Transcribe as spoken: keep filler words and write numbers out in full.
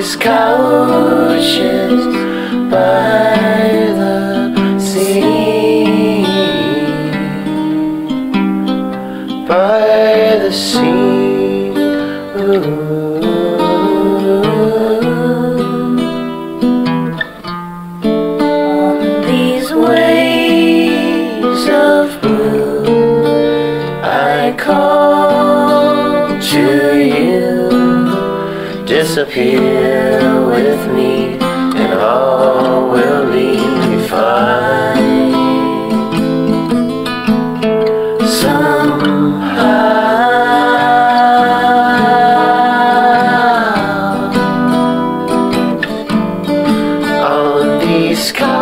these couches by the sea, by the sea. Ooh. On these waves of blue, I call to you. Disappear with me, and all will be fine. Somehow, on these skies